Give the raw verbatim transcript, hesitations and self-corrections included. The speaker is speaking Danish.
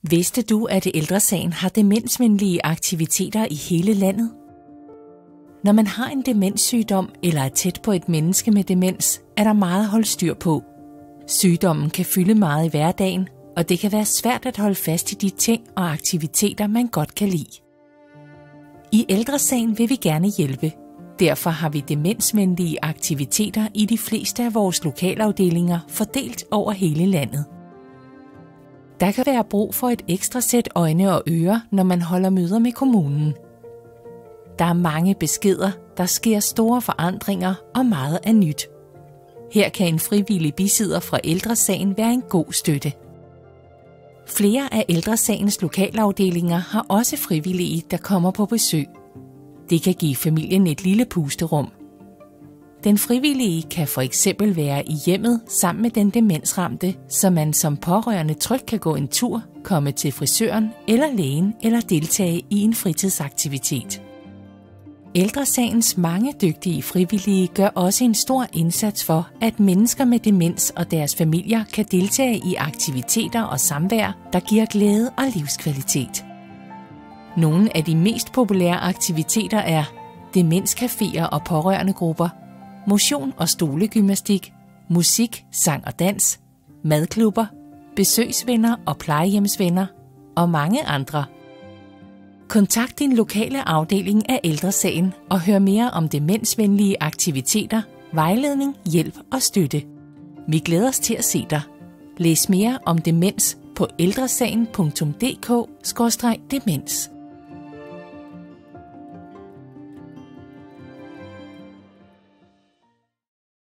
Vidste du, at Ældre Sagen har demensvenlige aktiviteter i hele landet? Når man har en demenssygdom eller er tæt på et menneske med demens, er der meget at holde styr på. Sygdommen kan fylde meget i hverdagen, og det kan være svært at holde fast i de ting og aktiviteter, man godt kan lide. I Ældre Sagen vil vi gerne hjælpe. Derfor har vi demensvenlige aktiviteter i de fleste af vores lokalafdelinger fordelt over hele landet. Der kan være brug for et ekstra sæt øjne og ører, når man holder møder med kommunen. Der er mange beskeder, der sker store forandringer og meget er nyt. Her kan en frivillig bisidder fra Ældre Sagen være en god støtte. Flere af Ældre Sagens lokalafdelinger har også frivillige, der kommer på besøg. Det kan give familien et lille pusterum. Den frivillige kan for eksempel være i hjemmet sammen med den demensramte, så man som pårørende trygt kan gå en tur, komme til frisøren eller lægen eller deltage i en fritidsaktivitet. Ældre Sagens mange dygtige frivillige gør også en stor indsats for, at mennesker med demens og deres familier kan deltage i aktiviteter og samvær, der giver glæde og livskvalitet. Nogle af de mest populære aktiviteter er demenscaféer og pårørendegrupper, motion og stolegymnastik, musik, sang og dans, madklubber, besøgsvenner og plejehjemsvenner og mange andre. Kontakt din lokale afdeling af Ældre Sagen og hør mere om demensvenlige aktiviteter, vejledning, hjælp og støtte. Vi glæder os til at se dig. Læs mere om demens på ældresagen punktum d k skråstreg demens.